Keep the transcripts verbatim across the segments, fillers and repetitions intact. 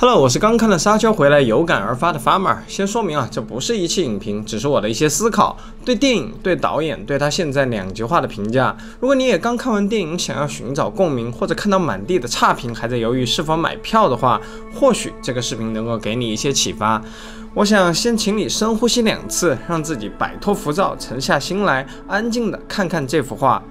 Hello， 我是刚看了《沙丘》回来有感而发的 Farmer。先说明啊，这不是一期影评，只是我的一些思考，对电影、对导演、对他现在两极化的评价。如果你也刚看完电影，想要寻找共鸣，或者看到满地的差评，还在犹豫是否买票的话，或许这个视频能够给你一些启发。我想先请你深呼吸两次，让自己摆脱浮躁，沉下心来，安静的看看这幅画。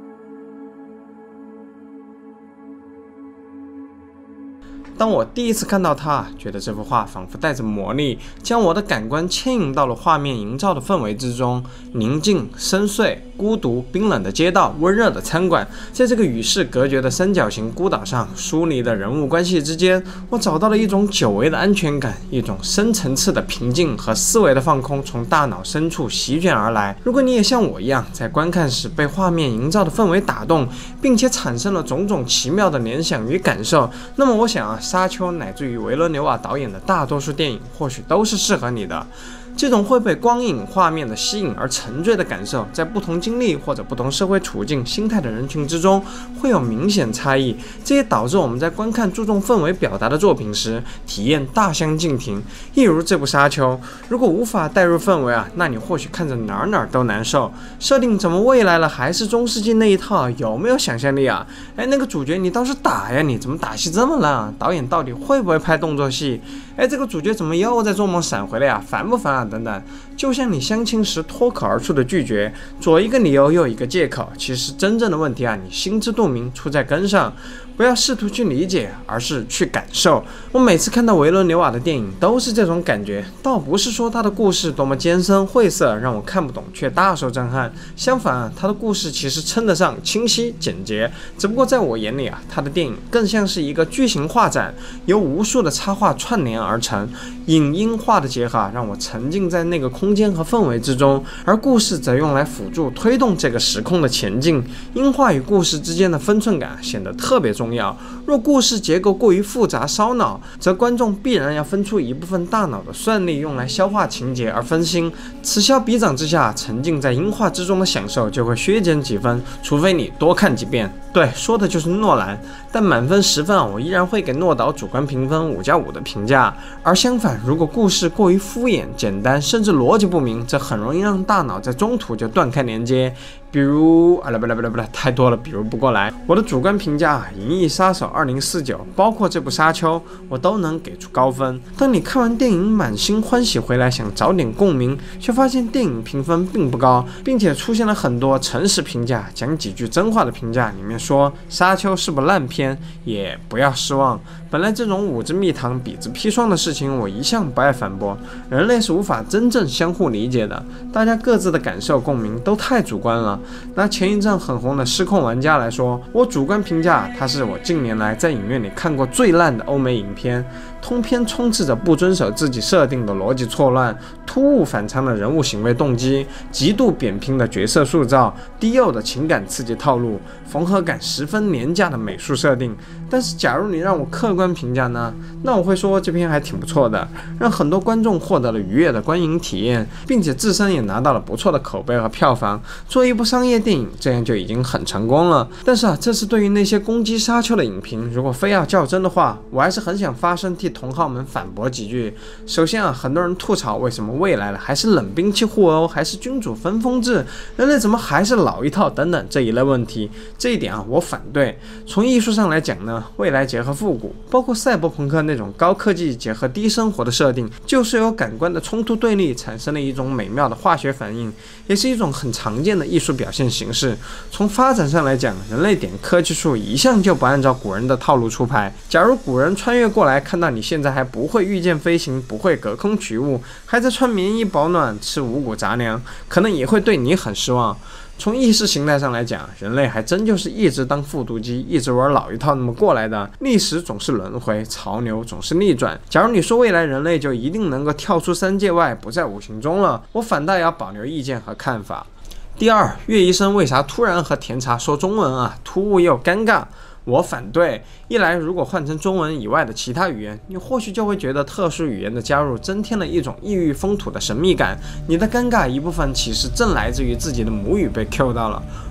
当我第一次看到它，觉得这幅画仿佛带着魔力，将我的感官牵引到了画面营造的氛围之中。宁静、深邃、孤独、冰冷的街道，温热的餐馆，在这个与世隔绝的三角形孤岛上，疏离的人物关系之间，我找到了一种久违的安全感，一种深层次的平静和思维的放空从大脑深处席卷而来。如果你也像我一样，在观看时被画面营造的氛围打动，并且产生了种种奇妙的联想与感受，那么我想啊，沙丘乃至于维伦纽瓦导演的大多数电影或许都是适合你的。这种会被光影画面的吸引而沉醉的感受，在不同经历或者不同社会处境心态的人群之中会有明显差异，这也导致我们在观看注重氛围表达的作品时体验大相径庭。一如这部沙丘，如果无法带入氛围啊，那你或许看着哪儿哪儿都难受。设定怎么未来了还是中世纪那一套，有没有想象力啊？哎，那个主角你倒是打呀，你怎么打戏这么烂啊？导演到底会不会拍动作戏？哎，这个主角怎么又在做梦闪回来呀？烦不烦啊？等等，就像你相亲时脱口而出的拒绝，左一个理由右一个借口，其实真正的问题啊，你心知肚明，出在根上。不要试图去理解，而是去感受。我每次看到维伦纽瓦的电影都是这种感觉，倒不是说他的故事多么艰深晦涩，让我看不懂却大受震撼。相反啊，他的故事其实称得上清晰简洁。只不过在我眼里啊，他的电影更像是一个巨型画展，由无数的插画串联而成，影音画的结合啊，让我沉浸在那个空间和氛围之中，而故事则用来辅助推动这个时空的前进。音画与故事之间的分寸感显得特别重要。重要。若故事结构过于复杂烧脑，则观众必然要分出一部分大脑的算力用来消化情节而分心，此消彼长之下，沉浸在音画之中的享受就会削减几分，除非你多看几遍。对，说的就是诺兰。但满分十分啊，我依然会给诺导主观评分五加五的评价。而相反，如果故事过于敷衍、简单，甚至逻辑不明，这很容易让大脑在中途就断开连接。比如啊，不不不不，太多了，比如不过来。我的主观评价《银翼杀手二零四九》，包括这部《沙丘》，我都能给出高分。当你看完电影满心欢喜回来，想找点共鸣，却发现电影评分并不高，并且出现了很多诚实评价、讲几句真话的评价，里面说《沙丘》是部烂片，也不要失望。本来这种五支蜜糖比之砒霜的事情，我一向不爱反驳。人类是无法真正相互理解的，大家各自的感受共鸣都太主观了。拿前一阵很红的《失控玩家》来说，我主观评价它是我近年来在影院里看过最烂的欧美影片，通篇充斥着不遵守自己设定的逻辑错乱、突兀反常的人物行为动机、极度扁平的角色塑造、低幼的情感刺激套路、缝合感十分廉价的美术设定。但是假如你让我客观评价呢，那我会说这片还挺不错的，让很多观众获得了愉悦的观影体验，并且自身也拿到了不错的口碑和票房。作为一部商业电影，这样就已经很成功了。但是啊，这是对于那些攻击沙丘的影评，如果非要较真的话，我还是很想发声替同好们反驳几句。首先啊，很多人吐槽为什么未来了还是冷兵器互殴，还是君主分封制，人类怎么还是老一套等等这一类问题。这一点啊，我反对。从艺术上来讲呢，未来结合复古，包括赛博朋克那种高科技结合低生活的设定，就是由感官的冲突对立产生了一种美妙的化学反应，也是一种很常见的艺术表现形式。从发展上来讲，人类点科技树一向就不按照古人的套路出牌。假如古人穿越过来，看到你现在还不会御剑飞行，不会隔空取物，还在穿棉衣保暖，吃五谷杂粮，可能也会对你很失望。从意识形态上来讲，人类还真就是一直当复读机，一直玩老一套那么过来的。历史总是轮回，潮流总是逆转。假如你说未来人类就一定能够跳出三界外，不在五行中了，我反倒要保留意见和看法。第二，岳医生为啥突然和甜茶说中文啊？突兀又尴尬。我反对。一来，如果换成中文以外的其他语言，你或许就会觉得特殊语言的加入增添了一种异域风土的神秘感。你的尴尬一部分其实正来自于自己的母语被 Q 到了。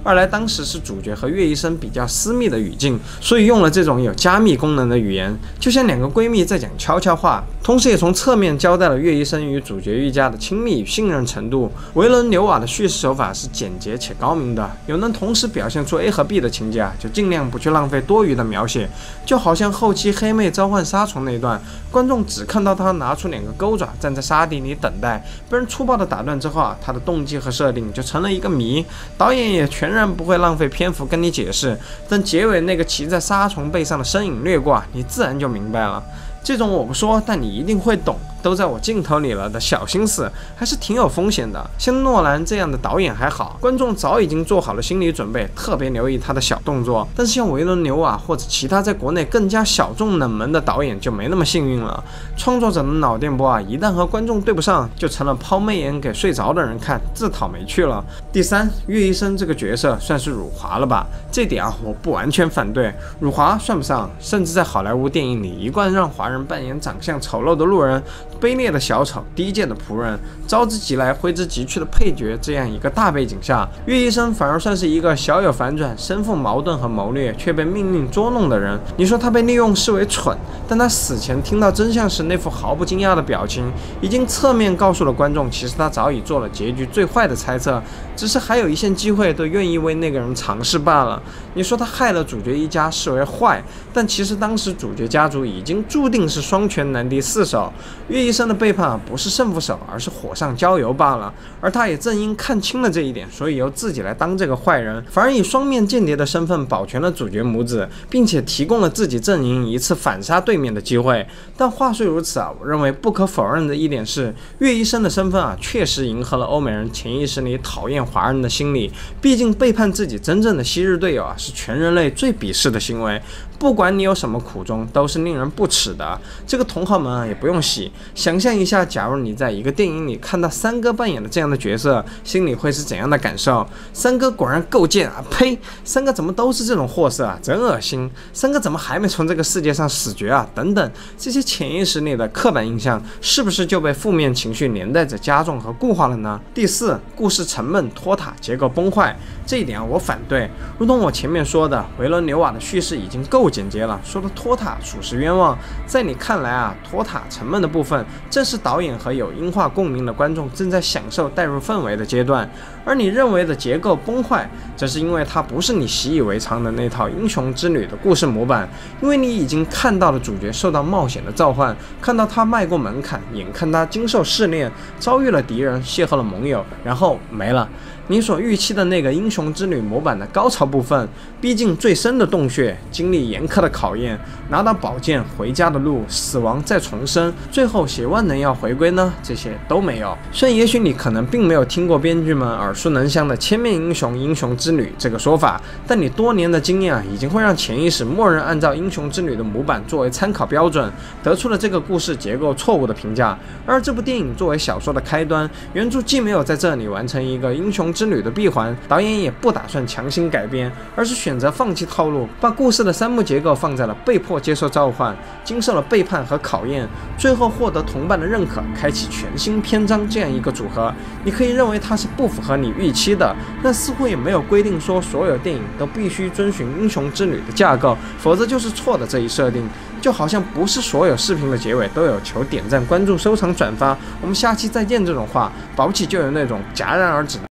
二来当时是主角和岳医生比较私密的语境，所以用了这种有加密功能的语言，就像两个闺蜜在讲悄悄话，同时也从侧面交代了岳医生与主角愈加的亲密与信任程度。维伦纽瓦的叙事手法是简洁且高明的，有能同时表现出 A 和 B 的情节啊，就尽量不去浪费多余的描写。就好像后期黑妹召唤杀虫那段，观众只看到她拿出两个钩爪站在沙地里等待，被人粗暴的打断之后啊，她的动机和设定就成了一个谜，导演也全然不会浪费篇幅跟你解释。等结尾那个骑在杀虫背上的身影掠过，你自然就明白了。这种我不说，但你一定会懂，都在我镜头里了的小心思，还是挺有风险的。像诺兰这样的导演还好，观众早已经做好了心理准备，特别留意他的小动作。但是像维伦纽瓦或者其他在国内更加小众冷门的导演就没那么幸运了。创作者的脑电波啊，一旦和观众对不上，就成了抛媚眼给睡着的人看，自讨没趣了。第三，岳医生这个角色算是辱华了吧？这点啊，我不完全反对，辱华算不上，甚至在好莱坞电影里一贯让华人扮演长相丑陋的路人、卑劣的小丑、低贱的仆人、招之即来挥之即去的配角这样一个大背景下，岳医生反而算是一个小有反转、身负矛盾和谋略，却被命运捉弄的人。你说他被利用视为蠢，但他死前听到真相时那副毫不惊讶的表情，已经侧面告诉了观众，其实他早已做了结局最坏的猜测，只是还有一线机会都愿意为那个人尝试罢了。你说他害了主角一家视为坏，但其实当时主角家族已经注定是双拳难敌四手，岳医生的背叛不是胜负手，而是火上浇油罢了。而他也正因看清了这一点，所以由自己来当这个坏人，反而以双面间谍的身份保全了主角母子，并且提供了自己阵营一次反杀对面的机会。但话虽如此啊，我认为不可否认的一点是，岳医生的身份啊，确实迎合了欧美人潜意识里讨厌华人的心理。毕竟背叛自己真正的昔日队友啊，是全人类最鄙视的行为。不管你有什么苦衷，都是令人不齿的。这个同好们啊，也不用洗。想象一下，假如你在一个电影里看到三哥扮演的这样的角色，心里会是怎样的感受？三哥果然够贱啊！呸！三哥怎么都是这种货色啊？真恶心！三哥怎么还没从这个世界上死绝啊？等等，这些潜意识里的刻板印象，是不是就被负面情绪连带着加重和固化了呢？第四，故事沉闷拖沓，结构崩坏，这一点我反对。如同我前面说的，维伦纽瓦的叙事已经够简洁了，说的拖沓属实冤枉。在你看来啊，拖沓沉闷的部分，正是导演和有音画共鸣的观众正在享受带入氛围的阶段。而你认为的结构崩坏，这是因为它不是你习以为常的那套英雄之旅的故事模板，因为你已经看到了主角受到冒险的召唤，看到他迈过门槛，眼看他经受试炼，遭遇了敌人，邂逅了盟友，然后没了。你所预期的那个英雄之旅模板的高潮部分，逼近最深的洞穴，经历严苛的考验，拿到宝剑，回家的路，死亡再重生，最后写万能要回归呢？这些都没有。虽然也许你可能并没有听过编剧们耳熟能详的千面英雄英雄之旅这个说法，但你多年的经验啊，已经会让潜意识默认按照英雄之旅的模板作为参考标准，得出了这个故事结构错误的评价。而这部电影作为小说的开端，原著既没有在这里完成一个英雄之旅的闭环，导演也不打算强行改编，而是选择放弃套路，把故事的三幕结构放在了被迫接受召唤、经受了背叛和考验，最后获得同伴的认可，开启全新篇章这样一个组合。你可以认为它是不符合你预期的，但似乎也没有规定说所有电影都必须遵循英雄之旅的架构，否则就是错的这一设定。就好像不是所有视频的结尾都有求点赞、关注、收藏、转发，我们下期再见这种话，保不齐就有那种戛然而止的